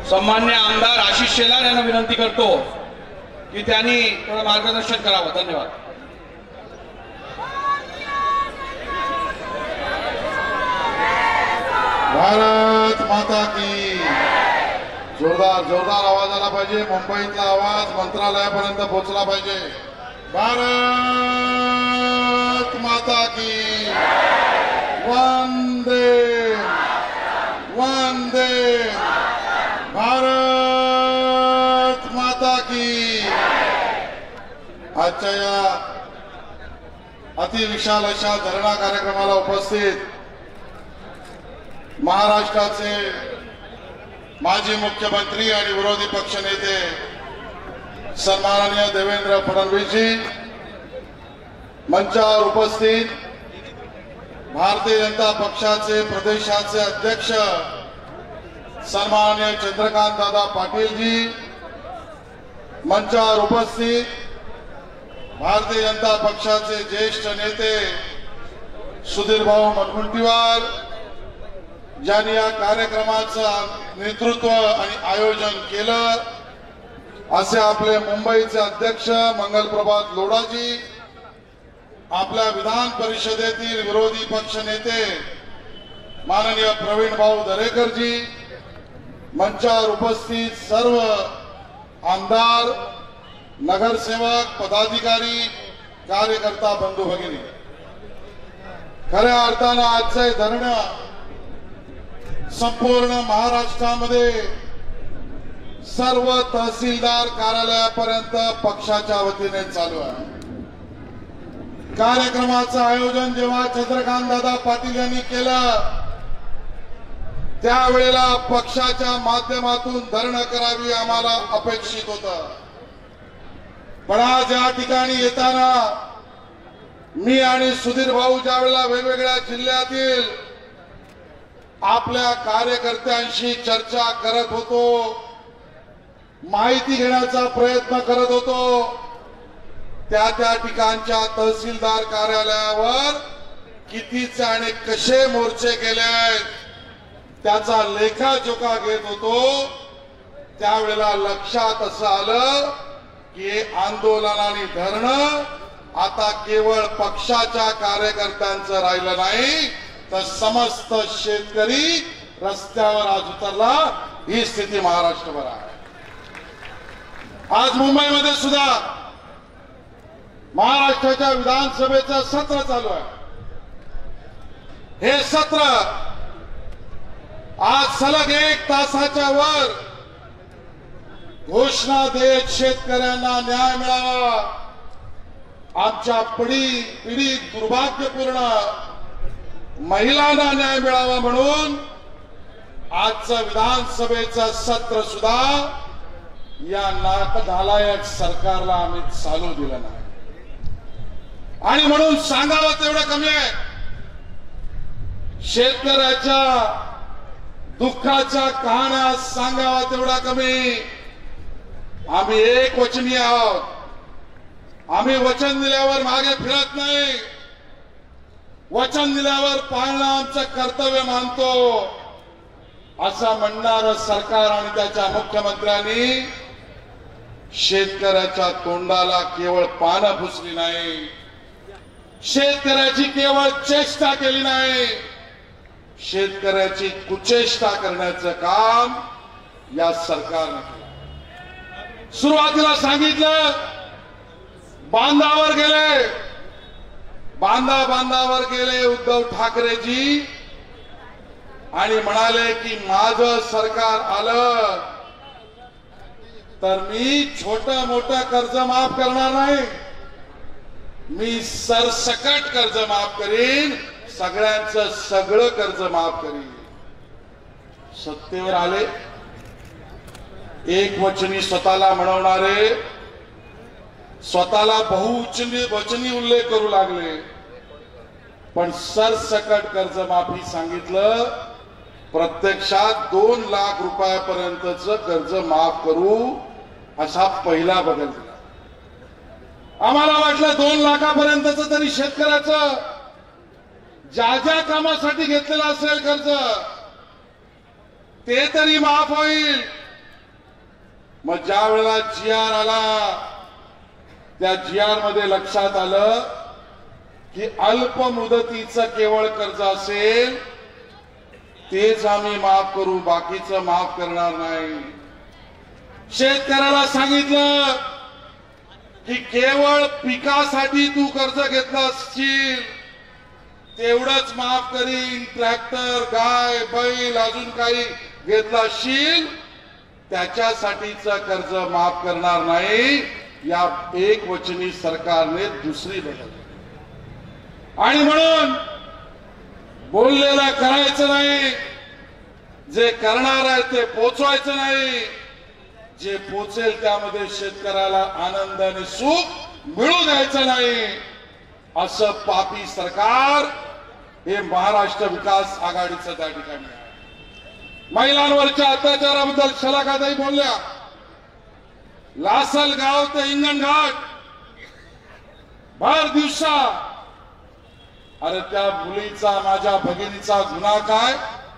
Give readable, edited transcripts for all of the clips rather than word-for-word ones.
सन्मान्य आमदार आशिष शेलार यांना विनंती करतो की त्यांनी थोडं मार्गदर्शन करावं। धन्यवाद। भारत माता की जोरदार जोरदार आवाज आला पाहिजे। मुंबईतला आवाज मंत्रालयापर्यंत पोहोचला पाहिजे। भारत माता की वंदे वंदे भारत माता की। आजच्या या अतिविशाल अशा धरणा कार्यक्रमाला उपस्थित महाराष्ट्राचे माजी मुख्यमंत्री आणि विरोधी पक्षनेते सन्माननीय देवेंद्र फडणवीसजी, मंचावर उपस्थित भारतीय जनता पक्षाचे प्रदेशाचे अध्यक्ष सन्माननीय चंद्रकांत दादा पाटील जी, मंचावर उपस्थित भारतीय जनता पक्षाचे ज्येष्ठ नेते सुधीर भाऊ मुनगंटीवार, ज्यांनी या कार्यक्रमाचं नेतृत्व आणि आयोजन केलं, असे आपले मुंबईचे अध्यक्ष मंगलप्रभात लोढाजी, आपल्या विधान परिषदेतील विरोधी पक्ष नेते माननीय प्रवीण भाऊ दरेकरजी, मंचावर उपस्थित सर्व आमदार, नगरसेवक, पदाधिकारी, कार्यकर्ता बंधू भगिनी, खऱ्या अर्थानं आजचे धरणं संपूर्ण महाराष्ट्रामध्ये सर्व तहसीलदार कार्यालयापर्यंत पक्षाच्या वतीने चालू आहे। कार्यक्रमाचं आयोजन जेव्हा चंद्रकांत दादा पाटील यांनी केलं, त्यावेळेला पक्षाच्या माध्यमातून धरणं करावी आम्हाला अपेक्षित होतं। पण आज या ठिकाणी येताना मी आणि सुधीर भाऊ ज्या वेळेला वेगवेगळ्या जिल्ह्यातील आपल्या कार्यकर्त्यांशी चर्चा करत होतो, माहिती घेण्याचा प्रयत्न करत होतो, त्या ठिकाणच्या तहसीलदार कार्यालयावर कितीचे आणि कसे मोर्चे केले त्याचा लेखाजोखा घेत होतो। त्यावेळेला लक्षात असं आलं की हे आंदोलन आणि धरणं आता केवळ पक्षाच्या कार्यकर्त्यांचं राहिलं नाही, तर समस्त शेतकरी रस्त्यावर आज उतरला। ही स्थिती महाराष्ट्रभर आहे। आज मुंबईमध्ये सुद्धा महाराष्ट्राच्या विधानसभेचं सत्र चालू आहे। हे सत्र आज सलग 1 तासाच्या वर घोषणा देत शेतकऱ्यांना न्याय मिळावा, आमच्या पीडित दुर्भाग्यपूर्ण महिलांना न्याय मिळावा म्हणून आजचं विधानसभेचं सत्र सुद्धा या नालायक सरकारला आम्ही चालू दिलं नाही। आणि म्हणून सांगावं तेवढं कमी आहे। शेतकऱ्याच्या दुःखाच्या कहाण्या सांगावा तेवढा कमी। आम्ही एक वचनी आहोत। आम्ही वचन दिल्यावर मागे फिरत नाही। वचन दिल्यावर पाळणं आमचं कर्तव्य मानतो, असं म्हणणारं सरकार आणि त्याच्या मुख्यमंत्र्यांनी शेतकऱ्याच्या तोंडाला केवळ पानं पुसली नाही, शेतकऱ्याची केवळ चेष्टा केली नाही, शेतकऱ्याची कुचेष्टा करण्याचं काम या सरकारने केलं। सुरुवातीला सांगितलं बांधावर गेले उद्धव ठाकरेजी आणि म्हणाले की माझं सरकार आलं तर मी छोटं मोठं कर्ज माफ करणार नाही, मी सरसकट कर्ज माफ करीन, सगळ्यांचं सगळं कर्ज माफ करीन। सत्तेवर आले, एक वचनी स्वतःला म्हणवणारे स्वतःला बहुवचनी उल्लेख करू लागले, पण सरसकट कर्जमाफी सांगितलं, प्रत्यक्षात 2 लाख रुपयापर्यंतचं कर्ज माफ करू असा पहिला बदल दिला। आम्हाला वाटलं 2 लाखापर्यंतचं तरी शेतकऱ्याचं ज्या कामासाठी घेतलेलं असेल कर्ज ते तरी माफ होईल, मग ज्या वेळेला GR आला त्या GR मध्ये लक्षात आलं की अल्प मुदतीचं केवळ कर्ज असेल तेच आम्ही माफ करू, बाकीचं माफ करणार नाही. शेतकऱ्याला सांगितलं की केवळ पिकासाठी तू कर्ज घेतला असशील तेवढंच माफ करीन, ट्रॅक्टर, गाय, बैल अजून काही घेतला असशील त्याच्यासाठीचं कर्ज माफ करणार नाही. या एकवचनी सरकारने दुसरी बदल आणि म्हणून बोललेलं करायचं नाही, जे करणार आहे ते पोचवायचं नाही, जे पोचेल त्यामध्ये शेतकऱ्याला आनंद आणि सुख मिळू द्यायचं नाही. असं पापी सरकार हे महाराष्ट्र विकास आघाडीचं त्या ठिकाणी आहे. महिलांवरच्या अत्याचाराबद्दल शलाकाताई बोलल्या. लासलगाव ते हिंगणघाट भर दिवसा, अरे त्या मुलीचा, माझ्या भगिनीचा गुन्हा काय?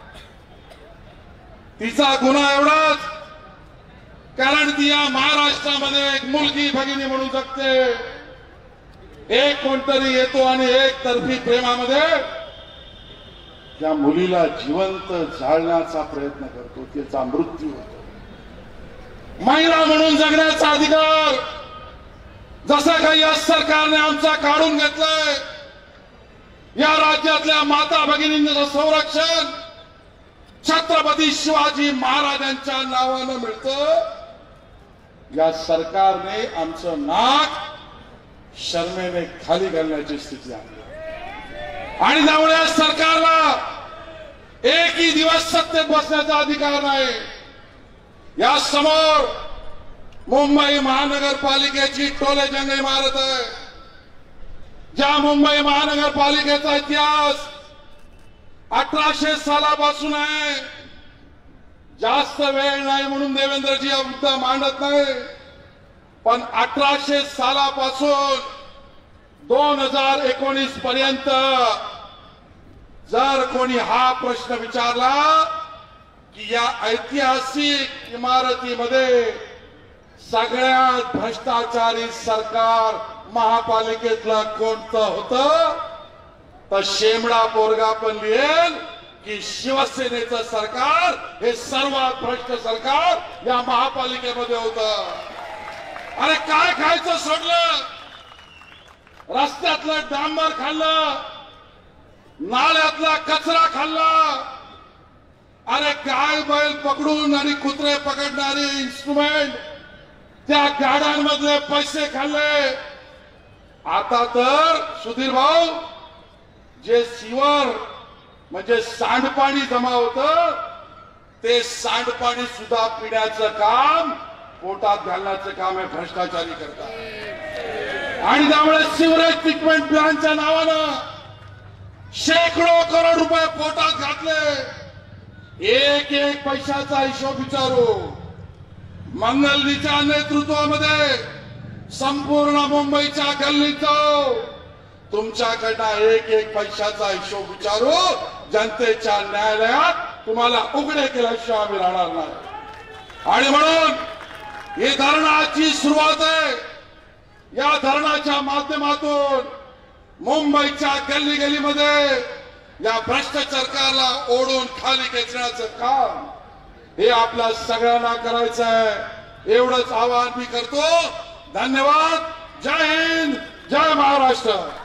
तिचा गुन्हा एवढाच कारण ती या महाराष्ट्रामध्ये एक मुलगी भगिनी म्हणून जगते. एक कोणतरी येतो आणि एक तर्फी प्रेमामध्ये त्या मुलीला जिवंत जाळण्याचा प्रयत्न करतो, तिचा मृत्यू होतो. महिला म्हणून जगण्याचा अधिकार जसा काही या सरकारने आमचा काढून घेतलाय, या राज्यातल्या माता भगिनींचं संरक्षण छत्रपती शिवाजी महाराजांच्या नावानं मिळतं. या सरकारने आमचं नाक शर्मेने खाली घालण्याची स्थिती आणली आणि त्यामुळे या सरकारला एकही दिवस सत्तेत बसण्याचा अधिकार नाही. या समोर मुंबई महानगरपालिकेची टोलेजंग इमारत आहे. ज्या मुंबई महानगरपालिकेचा इतिहास 1800 सालापासून आहे. जास्त वेळ नाही म्हणून देवेंद्रजी हा मुद्दा मांडत नाही, पण 1800 सालापासून 2019 पर्यंत जर कोणी हा प्रश्न विचारला की या ऐतिहासिक इमारतीमध्ये सगळ्यात भ्रष्टाचारी सरकार महापालिकेतलं कोणतं होतं, तर शेमडा पोरगा पण लिहेल की शिवसेनेचं सरकार हे सर्वात भ्रष्ट सरकार या महापालिकेमध्ये होतं. अरे काय खायचं सोडलं, रस्त्यातलं डांबर खाल्लं, नाल्यातला कचरा खाल्ला. अरे गाय बैल पकडून आणि कुत्रे पकडणारे इन्स्ट्रुमेंट, त्या गाड्यांमधले पैसे खाल्ले. आता तर सुधीर भाऊ, जे सीवर म्हणजे सांडपाणी जमा होतं ते सांडपाणी सुद्धा पिण्याचं काम, पोटात घालण्याचं काम हे भ्रष्टाचारी करतात. आणि त्यामुळे सिवरेज ट्रीटमेंट प्लांटच्या नावानं शेकडो करोड रुपये पोटात घातले. एक एक पैशाचा हिशोब विचारू. मंगलजीच्या नेतृत्वामध्ये संपूर्ण मुंबईच्या गल्लीत जाऊ, तुमच्याकडनं एक एक पैशाचा हिशोब विचारू. जनतेच्या न्यायालयात तुम्हाला उघडे केल्याशिवाय आम्ही राहणार नाही. आणि म्हणून ही धरणाची सुरुवात आहे. या धरणाच्या माध्यमातून मुंबईच्या गल्ली गल्लीमध्ये या भ्रष्ट सरकारला ओढून खाली खेचण्याचं काम हे आपल्या सगळ्यांना करायचं आहे. एवढंच आवाहन मी करतो. धन्यवाद. जय हिंद, जय महाराष्ट्र.